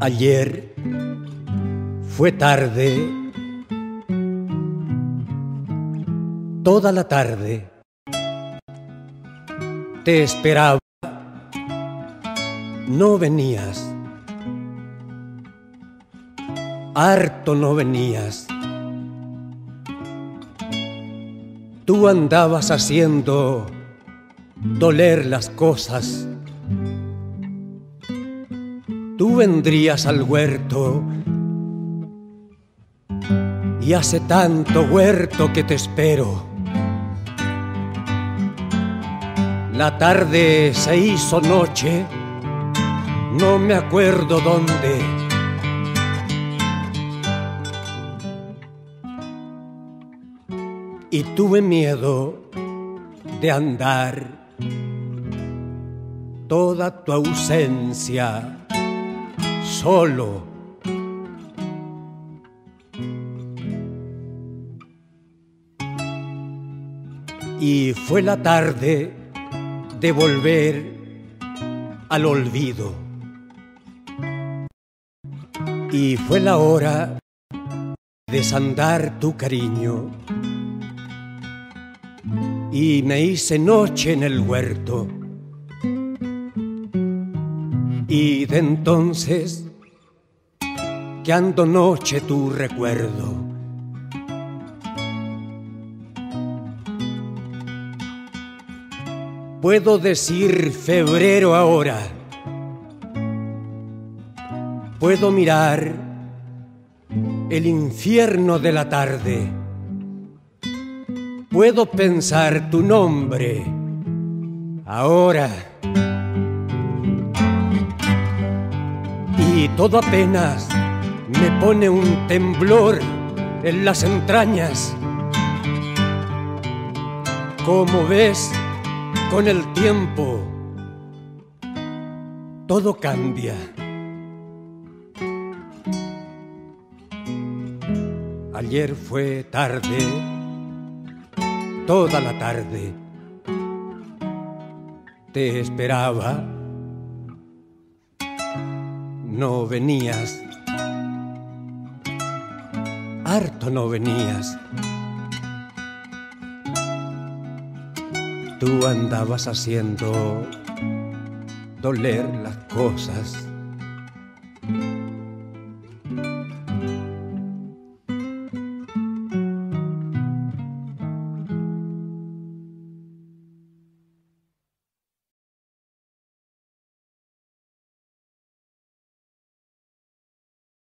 Ayer fue tarde, toda la tarde te esperaba, no venías, harto no venías. Tú andabas haciendo doler las cosas. Tú vendrías al huerto, y hace tanto huerto que te espero. La tarde se hizo noche, no me acuerdo dónde. Y tuve miedo de andar toda tu ausencia solo. Y fue la tarde de volver al olvido. Y fue la hora de desandar tu cariño. Y me hice noche en el huerto. Y de entonces que ando noche tu recuerdo. Puedo decir febrero ahora. Puedo mirar el infierno de la tarde. Puedo pensar tu nombre ahora. Y todo apenas me pone un temblor en las entrañas. Como ves, con el tiempo todo cambia. Ayer fue tarde, toda la tarde te esperaba, no venías, harto no venías. Tú andabas haciendo doler las cosas.